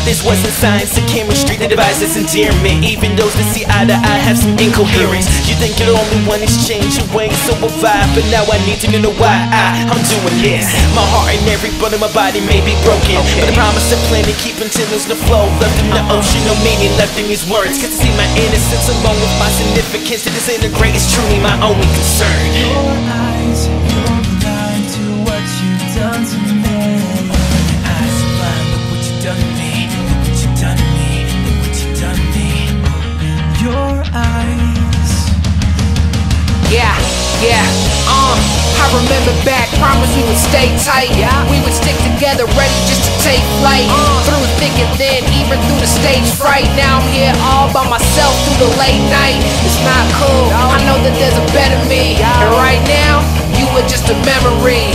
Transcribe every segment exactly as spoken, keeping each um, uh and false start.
This wasn't science or chemistry, the device is endearment. Even those that see eye to eye have some incoherence. You think you're the only one that's changed your ways, so I vibe, but now I need to know why I, I'm doing this. My heart and every bone in my body may be broken, but I promise to plan to keep until there's no flow left in the ocean, no meaning left in these words. Cause to see my innocence along with my significance, to disintegrate is truly my only concern. Your eyes, you're blind to what you've done to me. Your eyes are blind, look what you've done to me. Look what you've done to me. Look what you've done to me. Your eyes. Yeah, yeah, uh, I remember back, promise we would stay tight. Yeah. We would stick together, ready just to take flight. uh. Through thick and thin, even through the stage fright. Now I'm here all by myself through the late night. It's not cool, I know that there's a better me. And right now, you were just a memory.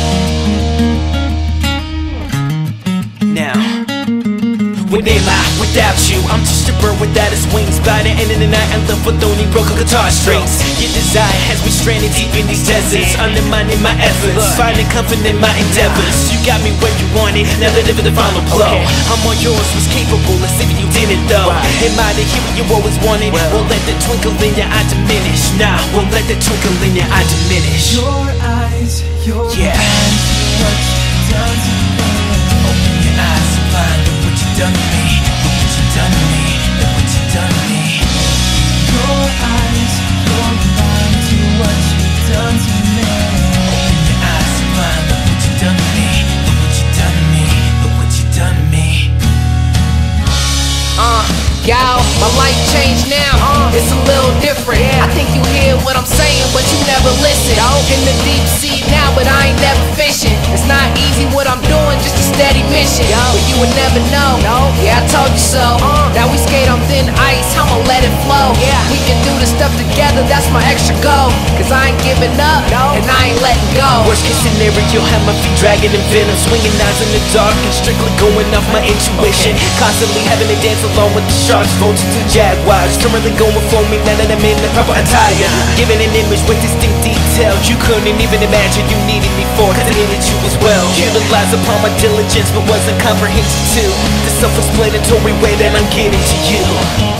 Now, when they lie without you, I'm just a bird without its wings. By the end of the night, I'm left with only broken guitar strings. Your desire has me stranded deep in these deserts, undermining my efforts, finding comfort in my endeavors. You got me where you wanted, now deliver the final blow. I'm all yours, was capable of saving you didn't though. Am I the hero you always wanted? Won't let the twinkle in your eye diminish. Nah, won't let the twinkle in your eye diminish. Your eyes, you're Yeah. blind to what you've done to me. Open your eyes and find look what you've done to me. Look what you've done to me. Look what you've done to me. Your eyes, you're blind to what you've done to me. Open your eyes and find look what you've done to me. Look what you've done to me. Look what you've done to me. Uh, y'all, my life changed now, uh, it's a little different. I think you hear what I'm saying, but you never listen. In the deep sea now, but I ain't never fishing. It's not easy what I'm doing, just a steady mission. But you would never know, yeah, I told you so. Now we skate on thin ice, I'ma let it flow. We can do this stuff together, that's my extra goal. Cause I ain't giving up, and I ain't letting go. Worst case scenario, have my feet dragging in venom, swinging knives in the dark and strictly going off my intuition. Constantly having to dance along with the sharks, vultures and jaguars, currently going for me now that I'm in the proper attire. Giving an image with distinct details you couldn't even imagine you needed me for, cause I needed you as well. Utilize upon my diligence but wasn't comprehensive too the self-explanatory way that I'm getting to you.